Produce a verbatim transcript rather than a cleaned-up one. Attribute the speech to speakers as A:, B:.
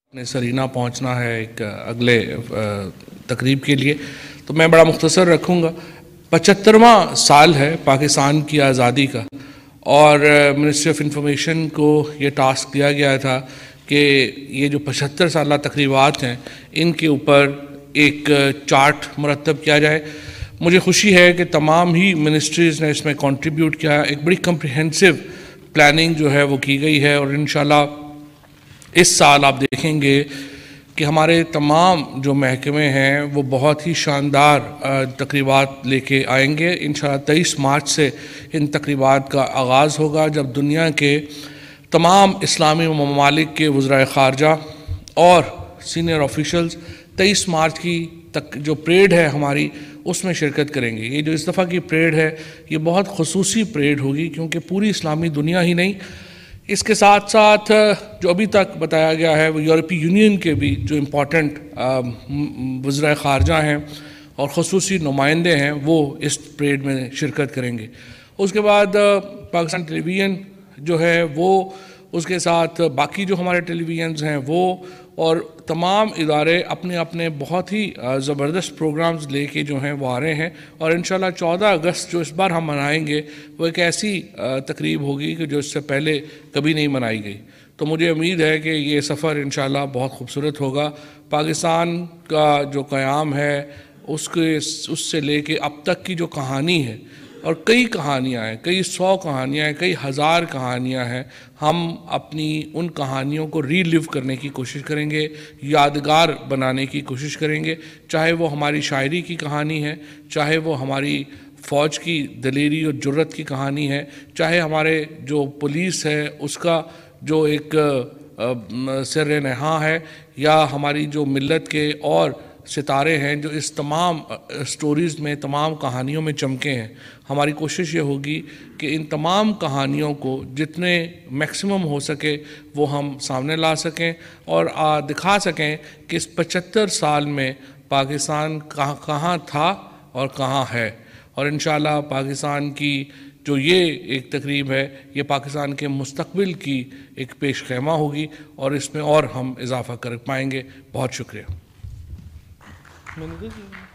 A: نے سرینا پہنچنا ہے ایک اگلے تقریب کے لیے، تو میں بڑا مختصر رکھوں گا۔ پچہترواں سال ہے پاکستان کی آزادی کا، اور منسٹری آف انفارمیشن کو یہ ٹاسک دیا گیا تھا کہ یہ جو پچہتر سالہ تقریبات ہیں ان کے اوپر ایک چارٹ مرتب کیا جائے۔ مجھے خوشی ہے کہ تمام ہی منسٹریز نے اس میں کنٹریبیوٹ کیا، ایک بڑی کمپریہنسو پلاننگ جو ہے وہ کی گئی ہے، اور انشاءاللہ اس سال آپ دیکھیں گے کہ ہمارے تمام جو محکمے ہیں وہ بہت ہی شاندار تقریبات لے کے آئیں گے۔ انشاءاللہ تیئیس مارچ سے ان تقریبات کا آغاز ہوگا، جب دنیا کے تمام اسلامی ممالک کے وزرائے خارجہ اور سینئر آفیشلز تیئیس مارچ کی تک جو پریڈ ہے ہماری اس میں شرکت کریں گے۔ یہ جو اس دفعہ کی پریڈ ہے یہ بہت خصوصی پریڈ ہوگی، کیونکہ پوری اسلامی دنیا ہی نہیں، اس کے ساتھ ساتھ جو ابھی تک بتایا گیا ہے وہ یورپی یونین کے بھی جو امپورٹنٹ وزرائے خارجہ ہیں اور خصوصی نمائندے ہیں وہ اس پریڈ میں شرکت کریں گے۔ اس کے بعد پاکستان ٹیلی ویژن جو ہے وہ، اس کے ساتھ باقی جو ہمارے ٹیلی ویژنز ہیں وہ، اور تمام ادارے اپنے اپنے بہت ہی زبردست پروگرامز لے کے جو ہیں وہ آ رہے ہیں، اور انشاءاللہ چودہ اگست جو اس بار ہم منائیں گے وہ ایک ایسی تقریب ہوگی کہ جو اس سے پہلے کبھی نہیں منائی گئی۔ تو مجھے امید ہے کہ یہ سفر انشاءاللہ بہت خوبصورت ہوگا۔ پاکستان کا جو قیام ہے اس کے اس سے لے کے اب تک کی جو کہانی ہے، اور کئی کہانیاں ہیں، کئی سو کہانیاں ہیں، کئی ہزار کہانیاں ہیں، ہم اپنی ان کہانیوں کو ری لیو کرنے کی کوشش کریں گے، یادگار بنانے کی کوشش کریں گے، چاہے وہ ہماری شاعری کی کہانی ہے، چاہے وہ ہماری فوج کی دلیری اور جرت کی کہانی ہے، چاہے ہمارے جو پولیس ہے اس کا جو ایک سر نہاں ہے، یا ہماری جو ملت کے اور ستارے ہیں جو اس تمام سٹوریز میں، تمام کہانیوں میں چمکے ہیں۔ ہماری کوشش یہ ہوگی کہ ان تمام کہانیوں کو جتنے میکسیمم ہو سکے وہ ہم سامنے لا سکیں، اور دکھا سکیں کہ اس پچہتر سال میں پاکستان کہاں کہاں تھا اور کہاں ہے۔ اور انشاءاللہ پاکستان کی جو یہ ایک تقریب ہے یہ پاکستان کے مستقبل کی ایک پیش خیمہ ہوگی، اور اس میں اور ہم اضافہ کر پائیں گے۔ بہت شکریہ۔